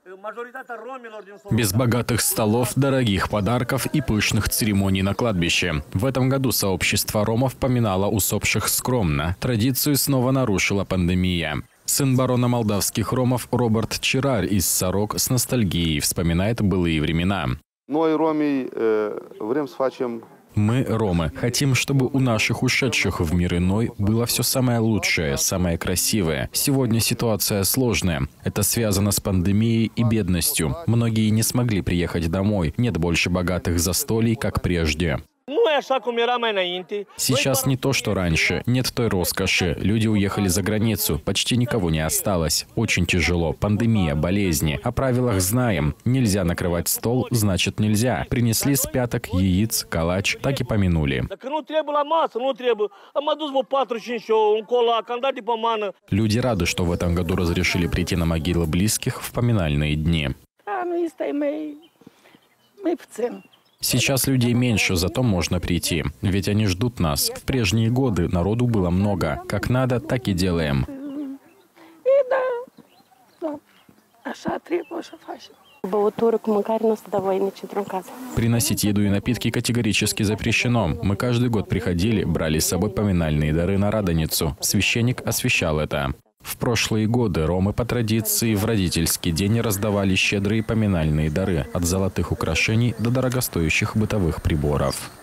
Без богатых столов, дорогих подарков и пышных церемоний на кладбище. В этом году сообщество ромов поминало усопших скромно. Традицию снова нарушила пандемия. Сын барона молдавских ромов Роберт Чирар из Сорок с ностальгией вспоминает былые времена. Мы, ромы, хотим, чтобы у наших ушедших в мир иной было все самое лучшее, самое красивое. Сегодня ситуация сложная. Это связано с пандемией и бедностью. Многие не смогли приехать домой. Нет больше богатых застолий, как прежде. Сейчас не то, что раньше. Нет той роскоши. Люди уехали за границу. Почти никого не осталось. Очень тяжело. Пандемия, болезни. О правилах знаем. Нельзя накрывать стол, значит нельзя. Принесли с пяток, яиц, калач. Так и помянули. Люди рады, что в этом году разрешили прийти на могилы близких в поминальные дни. Сейчас людей меньше, зато можно прийти. Ведь они ждут нас. В прежние годы народу было много. Как надо, так и делаем. Приносить еду и напитки категорически запрещено. Мы каждый год приходили, брали с собой поминальные дары на Радоницу. Священник освящал это. В прошлые годы ромы по традиции в родительский день раздавали щедрые поминальные дары от золотых украшений до дорогостоящих бытовых приборов.